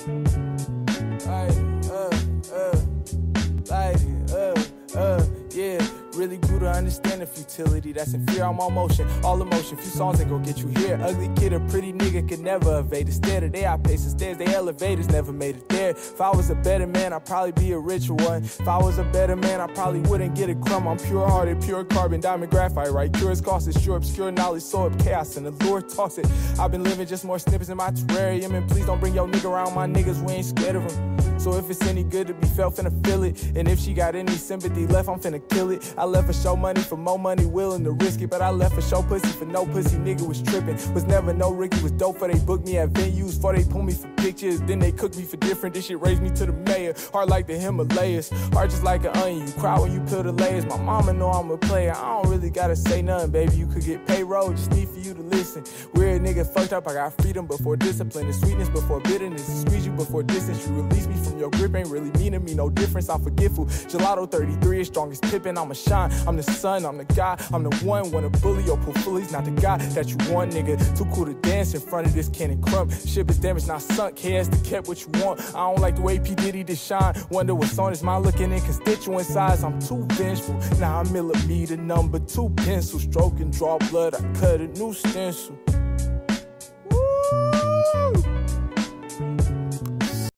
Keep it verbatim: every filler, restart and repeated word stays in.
Like, uh, uh, like, uh, uh, yeah. Really grew to understand the futility that's in fear. I'm all motion, all emotion. Few songs ain't gon' get you here. Ugly kid, a pretty nigga could never evade. Instead of they I pace the stairs, they elevators never made it there. If I was a better man, I'd probably be a richer one. If I was a better man, I probably wouldn't get a crumb. I'm pure hearted, pure carbon, diamond graphite, right? Cures cost is sure, obscure knowledge, sow up chaos, and the Lord toss it. I've been living just more snippets in my terrarium, and please don't bring your nigga around my niggas, we ain't scared of them. So if it's any good to be felt, finna feel it. And if she got any sympathy left, I'm finna kill it. I left for show money for more money, willing to risk it. But I left for show pussy for no pussy, nigga was tripping. Was never no Ricky, was dope for they booked me at venues. For they pull me for pictures, then they cook me for different. This shit raised me to the mayor, hard like the Himalayas. Hard just like an onion, you cry when you peel the layers. My mama know I'm a player, I don't really gotta say nothing, baby. You could get payroll, just need for you to listen. Weird nigga fucked up, I got freedom before discipline. And sweetness before bitterness, squeeze you before distance. You release me from your grip, ain't really meaning me no difference. I'm forgetful, gelato thirty-three is strong as Pippin. I'm a shine, I'm the sun, I'm the guy, I'm the one. Wanna bully or pull fullies, not the guy that you want, nigga. Too cool to dance in front of this cannon crump. Ship is damaged, not sunk, has to kept what you want. I don't like the way P. Diddy to shine. Wonder what's on his mind, looking in constituent size. I'm too vengeful, now I'm millimeter number two pencil. Stroke and draw blood, I cut a new stencil. Woo!